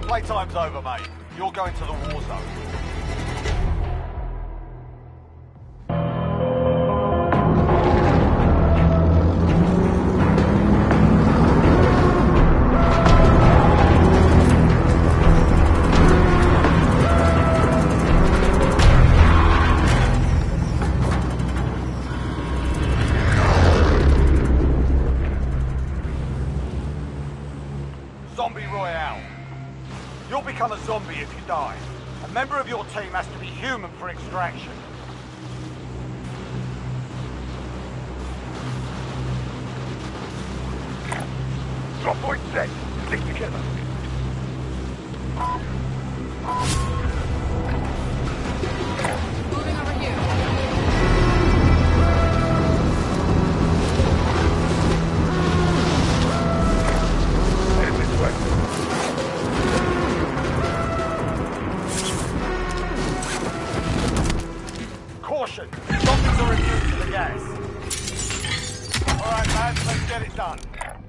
Playtime's over, mate. You're going to the war zone. Zombie Royale. You'll become a zombie if you die. A member of your team has to be human for extraction. Drop point set. Stick together. Moving over here. Head this way. Caution! Zombies are immune to the gas. Alright, lads, let's get it done.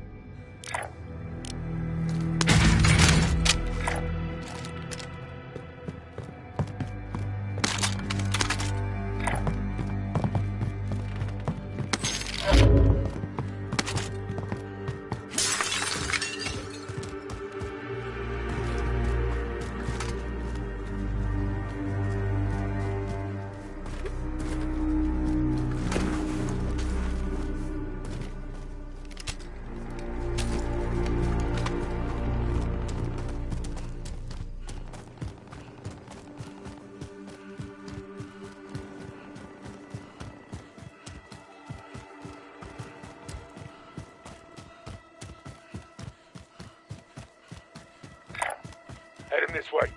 Heading this way.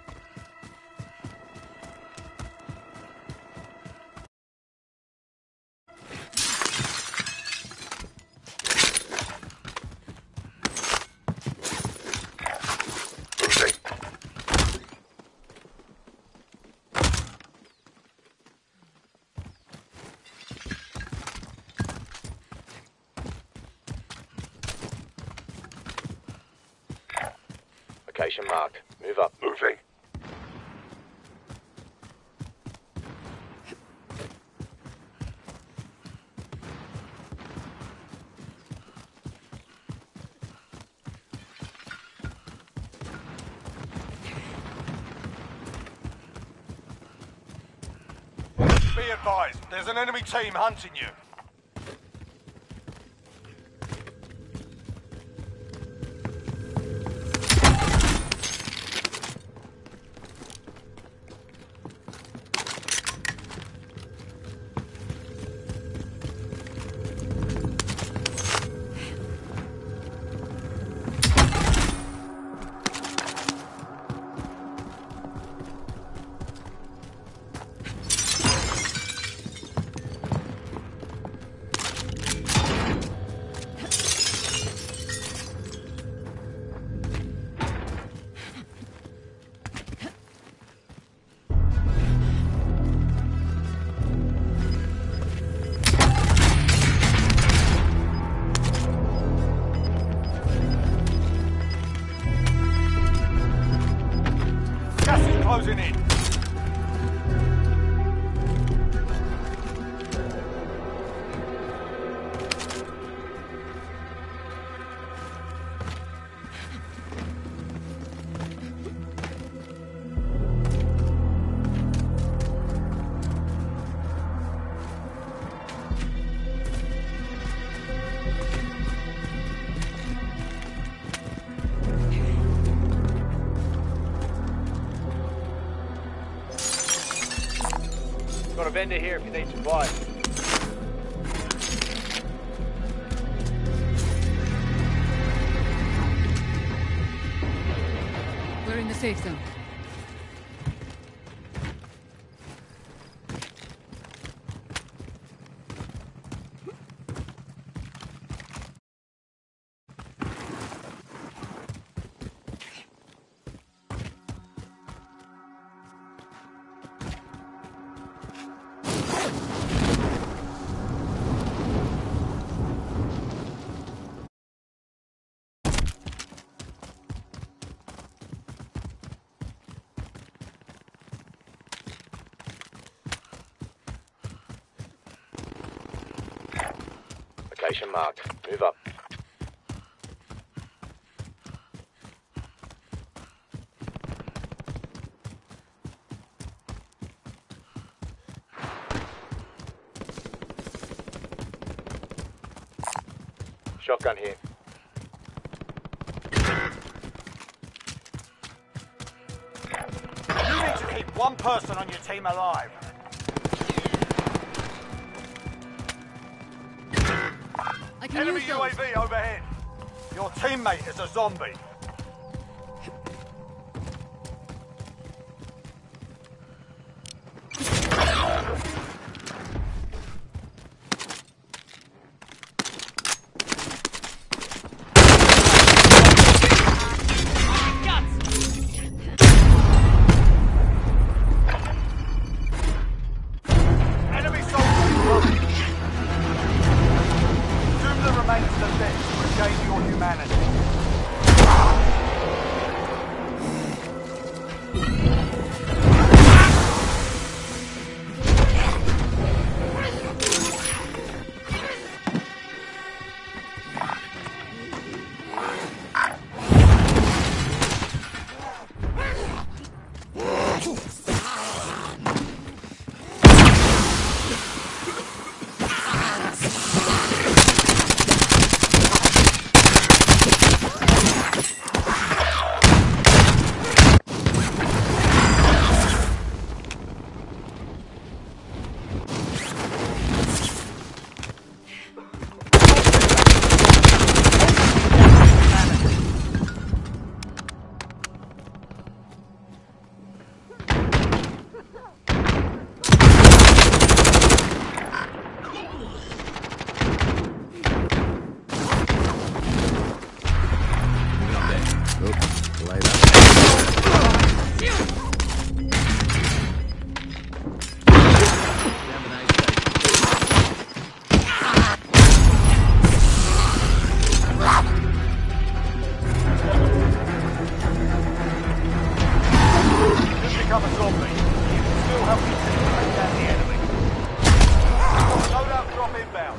Moving. Location marked. Move up. Moving. Be advised, there's an enemy team hunting you. Gas is closing in. Got a vendor here if you need supplies. We're in the safe zone. Location marked. Move up. Shotgun here. You need to keep one person on your team alive. I can Enemy use those. UAV overhead. Your teammate is a zombie. Enemy soldiers incoming. Consume the remains of the dead to regain your humanity. Just become a zombie. You can still help your team take down the enemy. Loadout drop inbound.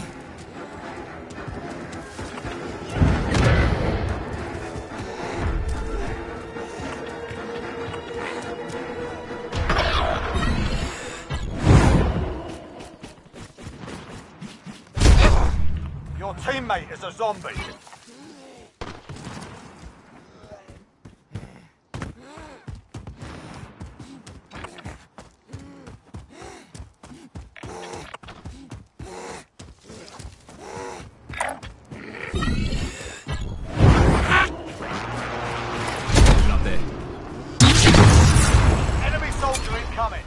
Your teammate is a zombie. Up there. Enemy soldier incoming.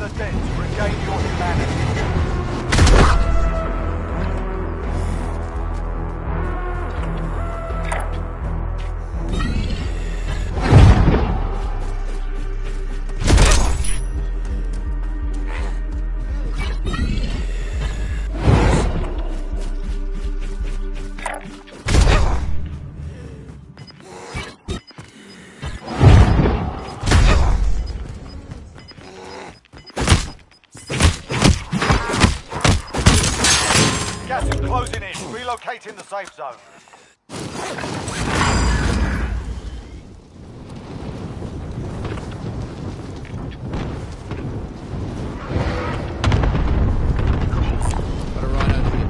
the dead to regain your humanity. Gas is closing in. Relocating the safe zone. Got a rhino here.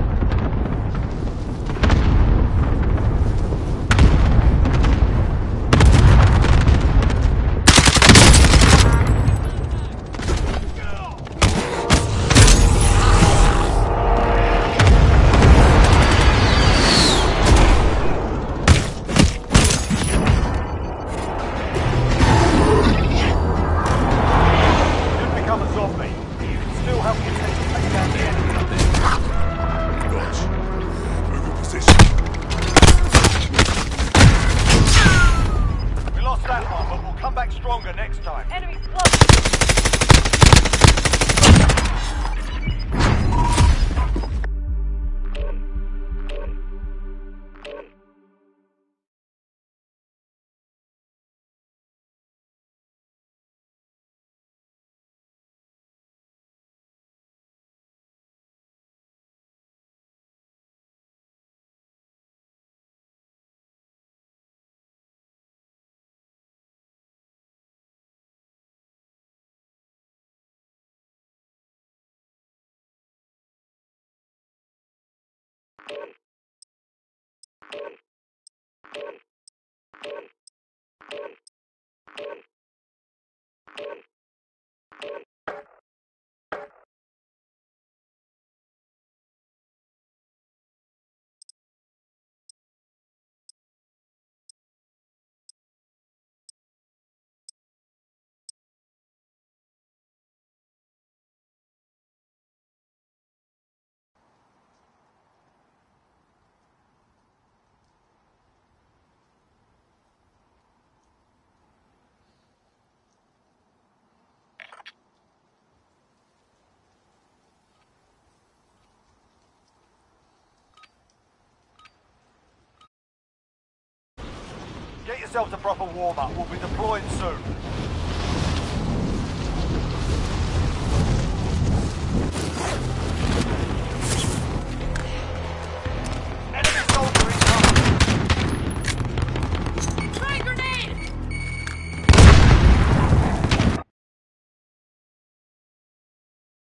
You've become a zombie, but you can still help your team take down the enemy. Dodge. Move in position. We lost that one, but we'll come back stronger next time. Enemy close. Get yourselves a proper warm-up. We'll be deploying soon.